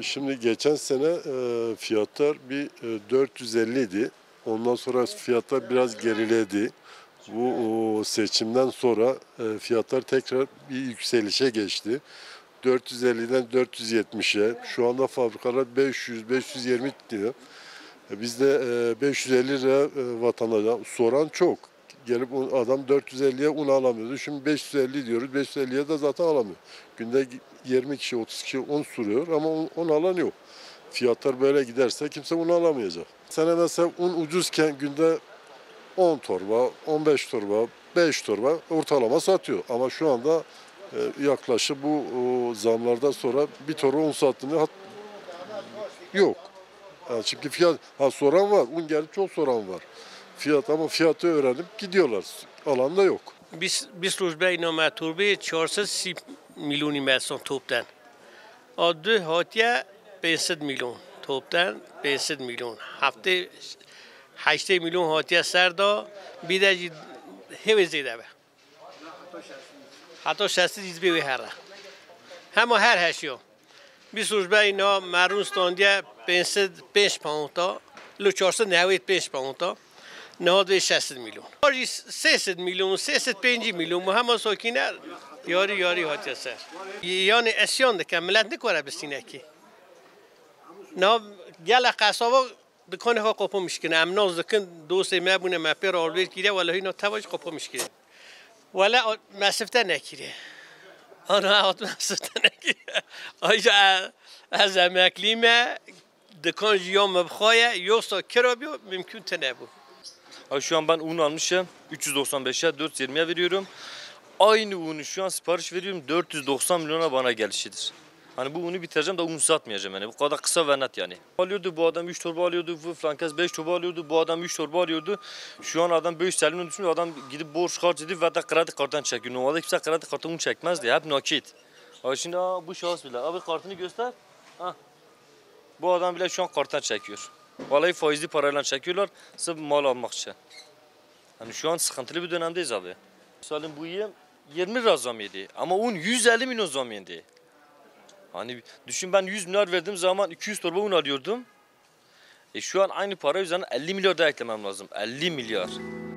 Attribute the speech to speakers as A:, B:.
A: Şimdi geçen sene fiyatlar bir 450 idi. Ondan sonra fiyatlar biraz geriledi. Bu seçimden sonra fiyatlar tekrar bir yükselişe geçti. 450'den 470'e, şu anda fabrikalar 500-520 diyor. Biz de 550 lira vatandaşa soran çok. Gelip adam 450'ye un alamıyordu. Şimdi 550 diyoruz. 550'ye de zaten alamıyor. Günde 20 kişi 30 kişi un sürüyor ama un alan yok. Fiyatlar böyle giderse kimse un alamayacak. Sene mesela un ucuzken günde 10 torba, 15 torba, 5 torba ortalama satıyor. Ama şu anda yaklaşık bu zamlardan sonra bir torba un sattığını yok. Yani çünkü fiyat, soran var, un gelip çok soran var. Fiyatı öğrenip gidiyorlar. Alan da yok.
B: Biz روز نامه توربه 430 میلیونی متر توپتن. آدو هاتیه 500 میلیون توپتن 500 میلیون هفته 8 میلیون هاتیه سردا بیده هیوی زیده به حتی 60 چیز بیوی هره همه هر هشیو biz اینا مرون ستاندیه 505 پاونتا لو 495 پاونتا نهاد به 60 میلیون 300 میلیون 305 میلیون همه ساکینه یاری هاتیه سر یعنی اسیان ده که ملت نکاره بسینه کی نه گل قصابا دکان ها قپو میشکنه امناز دکان دوست ما بونه مپر آلویت گیره ولی اینا تواج قپو میشکنه ولی مسفته نکیره آنها آت مسفته نکیره آیجا از امکلیمه دکان جیام بخواه یوستا کرا بیو ممکن تنبو.
C: Şu an ben un almışım 395'e 420'ye veriyorum. Aynı unu şu an sipariş veriyorum 490 milyona bana gelişidir. Hani bu unu bitireceğim de un satmayacağım yani bu kadar kısa ve net yani. Alıyordu bu adam 3 torba alıyordu, bu frankez 5 torba alıyordu, bu adam 3 torba alıyordu. Şu an adam 5 elini düşmüyor, adam gidip borç harç edip ve de kredi karttan çekiyor. Normalde kimse kredi kartını çekmezdi, hep nakit. Abi şimdi bu şahıs bile, abi kartını göster. Bu adam bile şu an karttan çekiyor. Vallahi faizli parayla çekiyorlar sırf mal almak için. Hani şu an sıkıntılı bir dönemdeyiz abi. Misalin bu yem 20 lira zam yedi ama un 150 milyon zam yedi. Hani düşün ben 100 milyar verdiğim zaman 200 torba un alıyordum. Şu an aynı para üzerine 50 milyar daha eklemem lazım. 50 milyar.